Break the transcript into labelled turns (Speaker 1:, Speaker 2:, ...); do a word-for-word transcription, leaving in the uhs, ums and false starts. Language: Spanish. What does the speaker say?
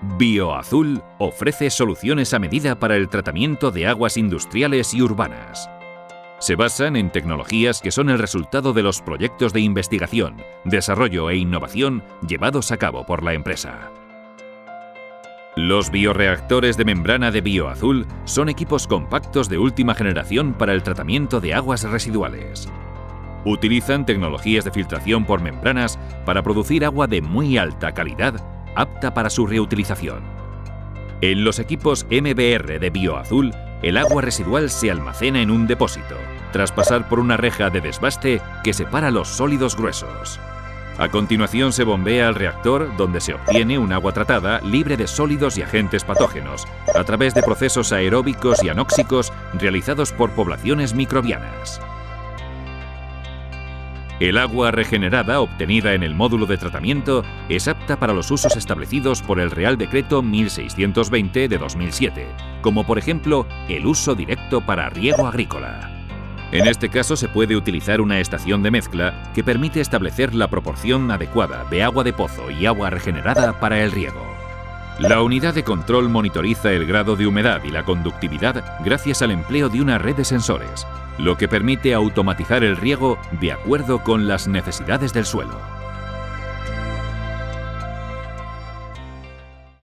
Speaker 1: Bioazul ofrece soluciones a medida para el tratamiento de aguas industriales y urbanas. Se basan en tecnologías que son el resultado de los proyectos de investigación, desarrollo e innovación llevados a cabo por la empresa. Los bioreactores de membrana de Bioazul son equipos compactos de última generación para el tratamiento de aguas residuales. Utilizan tecnologías de filtración por membranas para producir agua de muy alta calidad, apta para su reutilización. En los equipos M B R de Bioazul, el agua residual se almacena en un depósito, tras pasar por una reja de desbaste que separa los sólidos gruesos. A continuación se bombea al reactor, donde se obtiene un agua tratada libre de sólidos y agentes patógenos, a través de procesos aeróbicos y anóxicos realizados por poblaciones microbianas. El agua regenerada obtenida en el módulo de tratamiento es apta para los usos establecidos por el Real Decreto mil seiscientos veinte de dos mil siete, como por ejemplo el uso directo para riego agrícola. En este caso se puede utilizar una estación de mezcla que permite establecer la proporción adecuada de agua de pozo y agua regenerada para el riego. La unidad de control monitoriza el grado de humedad y la conductividad gracias al empleo de una red de sensores, lo que permite automatizar el riego de acuerdo con las necesidades del suelo.